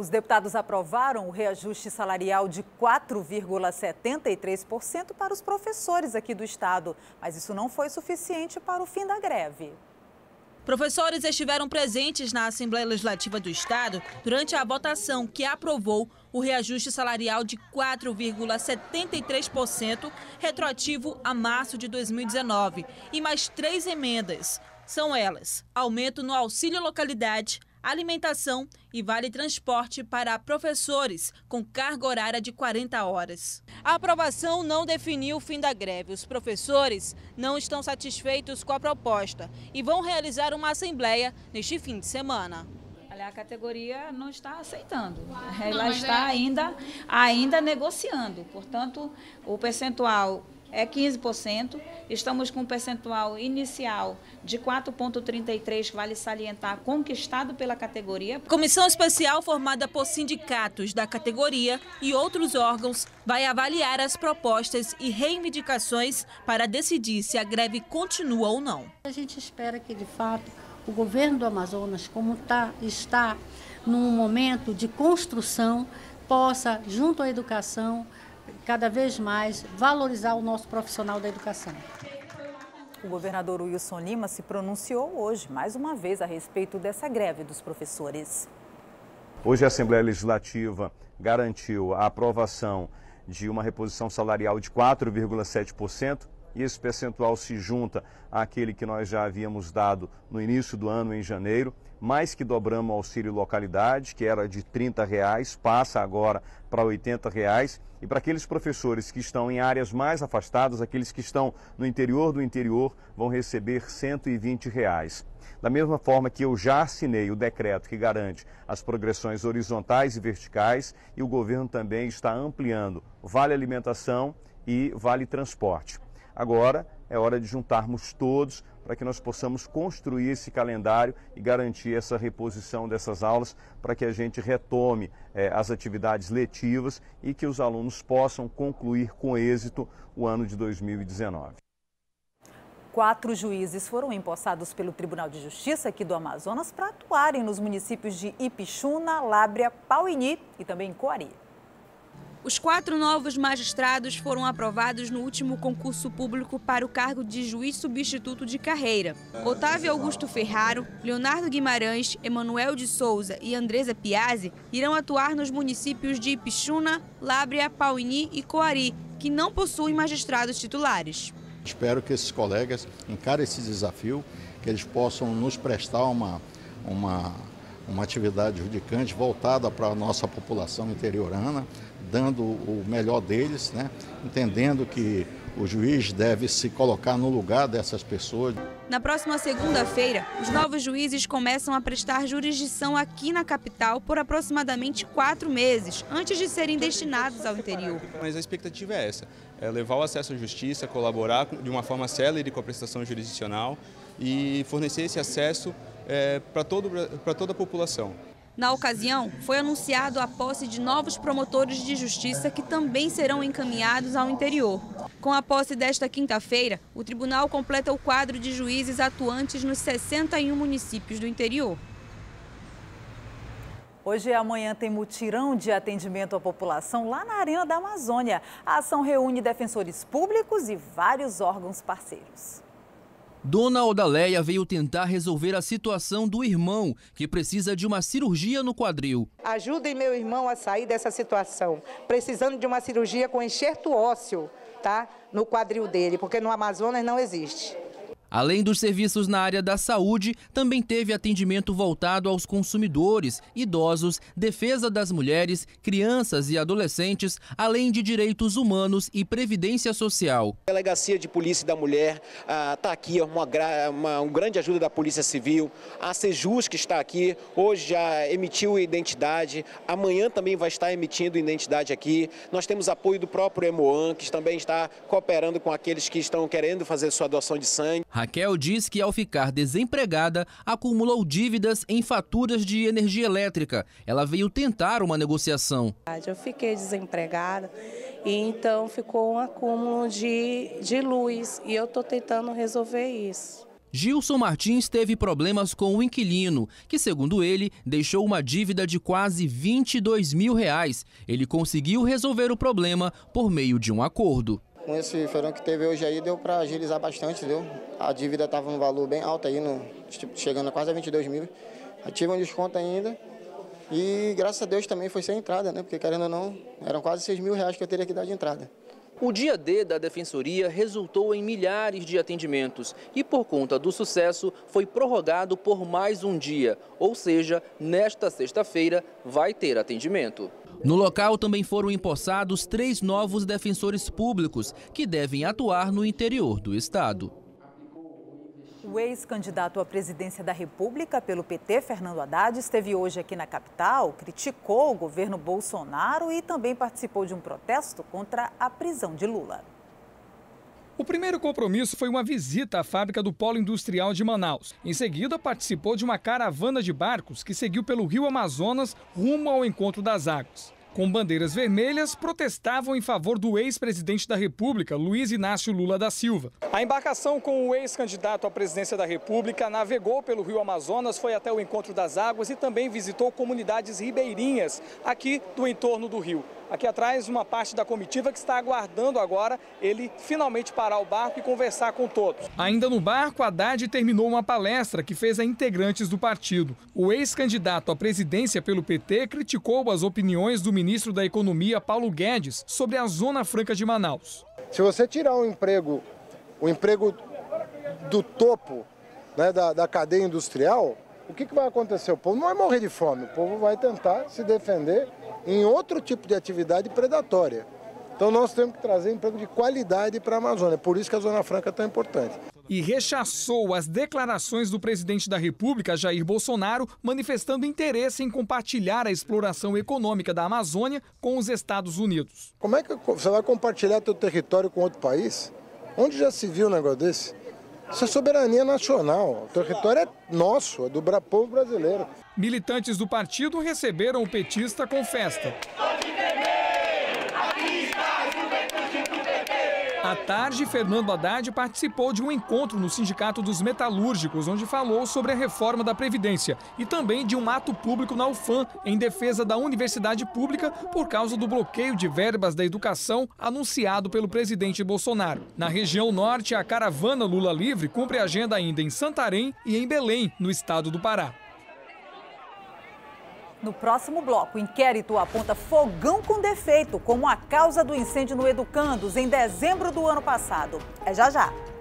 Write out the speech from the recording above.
Os deputados aprovaram o reajuste salarial de 4,73% para os professores aqui do estado, mas isso não foi suficiente para o fim da greve. Professores estiveram presentes na Assembleia Legislativa do Estado durante a votação que aprovou o reajuste salarial de 4,73%, retroativo a março de 2019, e mais 3 emendas. São elas: aumento no auxílio localidade, alimentação e vale transporte para professores com carga horária de 40 horas. A aprovação não definiu o fim da greve. Os professores não estão satisfeitos com a proposta e vão realizar uma assembleia neste fim de semana. A categoria não está aceitando, ela está ainda negociando, portanto, o percentual é 15%, estamos com um percentual inicial de 4,33%, vale salientar, conquistado pela categoria. Comissão especial formada por sindicatos da categoria e outros órgãos vai avaliar as propostas e reivindicações para decidir se a greve continua ou não. A gente espera que, de fato, o governo do Amazonas, como está num momento de construção, possa, junto à educação, cada vez mais valorizar o nosso profissional da educação. O governador Wilson Lima se pronunciou hoje, mais uma vez, a respeito dessa greve dos professores. Hoje a Assembleia Legislativa garantiu a aprovação de uma reposição salarial de 4,7%, e esse percentual se junta àquele que nós já havíamos dado no início do ano, em janeiro, mais que dobramos o auxílio localidade, que era de R$ 30, passa agora para R$ 80, e para aqueles professores que estão em áreas mais afastadas, aqueles que estão no interior do interior, vão receber R$ 120. Da mesma forma que eu já assinei o decreto que garante as progressões horizontais e verticais, e o governo também está ampliando Vale Alimentação e Vale Transporte. Agora é hora de juntarmos todos para que nós possamos construir esse calendário e garantir essa reposição dessas aulas para que a gente retome as atividades letivas e que os alunos possam concluir com êxito o ano de 2019. 4 juízes foram empossados pelo Tribunal de Justiça aqui do Amazonas para atuarem nos municípios de Ipixuna, Lábrea, Pauini e também Coari. Os 4 novos magistrados foram aprovados no último concurso público para o cargo de juiz substituto de carreira. Otávio Augusto Ferraro, Leonardo Guimarães, Emanuel de Souza e Andresa Piazzi irão atuar nos municípios de Ipixuna, Lábrea, Pauini e Coari, que não possuem magistrados titulares. Espero que esses colegas encarem esse desafio, que eles possam nos prestar uma atividade judicante voltada para a nossa população interiorana, dando o melhor deles, né? Entendendo que o juiz deve se colocar no lugar dessas pessoas. Na próxima segunda-feira, os novos juízes começam a prestar jurisdição aqui na capital por aproximadamente 4 meses, antes de serem destinados ao interior. Mas a expectativa é essa, é levar o acesso à justiça, colaborar de uma forma célere com a prestação jurisdicional e fornecer esse acesso para toda a população. Na ocasião, foi anunciado a posse de novos promotores de justiça que também serão encaminhados ao interior. Com a posse desta quinta-feira, o tribunal completa o quadro de juízes atuantes nos 61 municípios do interior. Hoje e amanhã tem mutirão de atendimento à população lá na Arena da Amazônia. A ação reúne defensores públicos e vários órgãos parceiros. Dona Odaleia veio tentar resolver a situação do irmão, que precisa de uma cirurgia no quadril. Ajudem meu irmão a sair dessa situação, precisando de uma cirurgia com enxerto ósseo, tá? No quadril dele, porque no Amazonas não existe. Além dos serviços na área da saúde, também teve atendimento voltado aos consumidores, idosos, defesa das mulheres, crianças e adolescentes, além de direitos humanos e previdência social. A Delegacia de Polícia da Mulher está aqui, uma grande ajuda da Polícia Civil. A Sejus, que está aqui, hoje já emitiu identidade, amanhã também vai estar emitindo identidade aqui. Nós temos apoio do próprio Hemoan, que também está cooperando com aqueles que estão querendo fazer sua doação de sangue. Raquel diz que, ao ficar desempregada, acumulou dívidas em faturas de energia elétrica. Ela veio tentar uma negociação. Eu fiquei desempregada e então ficou um acúmulo de luz e eu estou tentando resolver isso. Gilson Martins teve problemas com o inquilino, que, segundo ele, deixou uma dívida de quase R$22 mil. Ele conseguiu resolver o problema por meio de um acordo. Com esse feirão que teve hoje aí, deu para agilizar bastante, entendeu? A dívida estava num valor bem alto aí, chegando a quase a 22 mil. Eu tive um desconto ainda e, graças a Deus, também foi sem entrada, né? Porque, querendo ou não, eram quase R$6 mil que eu teria que dar de entrada. O dia D da Defensoria resultou em milhares de atendimentos e, por conta do sucesso, foi prorrogado por mais um dia. Ou seja, nesta sexta-feira vai ter atendimento. No local também foram empossados 3 novos defensores públicos que devem atuar no interior do estado. O ex-candidato à presidência da República pelo PT, Fernando Haddad, esteve hoje aqui na capital, criticou o governo Bolsonaro e também participou de um protesto contra a prisão de Lula. O primeiro compromisso foi uma visita à fábrica do Polo Industrial de Manaus. Em seguida, participou de uma caravana de barcos que seguiu pelo Rio Amazonas rumo ao Encontro das Águas. Com bandeiras vermelhas, protestavam em favor do ex-presidente da República, Luiz Inácio Lula da Silva. A embarcação com o ex-candidato à presidência da República navegou pelo Rio Amazonas, foi até o Encontro das Águas e também visitou comunidades ribeirinhas aqui do entorno do rio. Aqui atrás, uma parte da comitiva que está aguardando agora ele finalmente parar o barco e conversar com todos. Ainda no barco, Haddad terminou uma palestra que fez a integrantes do partido. O ex-candidato à presidência pelo PT criticou as opiniões do ministro da Economia, Paulo Guedes, sobre a Zona Franca de Manaus. Se você tirar o emprego do topo, né, da cadeia industrial, o que vai acontecer? O povo não vai morrer de fome, o povo vai tentar se defender em outro tipo de atividade predatória. Então nós temos que trazer emprego de qualidade para a Amazônia, por isso que a Zona Franca é tão importante. E rechaçou as declarações do presidente da República, Jair Bolsonaro, manifestando interesse em compartilhar a exploração econômica da Amazônia com os Estados Unidos. Como é que você vai compartilhar seu território com outro país? Onde já se viu um negócio desse? Isso é soberania nacional, o território é nosso, é do povo brasileiro. Militantes do partido receberam o petista com festa. À tarde, Fernando Haddad participou de um encontro no Sindicato dos Metalúrgicos, onde falou sobre a reforma da Previdência e também de um ato público na UFAM em defesa da universidade pública por causa do bloqueio de verbas da educação anunciado pelo presidente Bolsonaro. Na região norte, a caravana Lula Livre cumpre agenda ainda em Santarém e em Belém, no estado do Pará. No próximo bloco, o inquérito aponta fogão com defeito como a causa do incêndio no Educandos em dezembro do ano passado. É já já.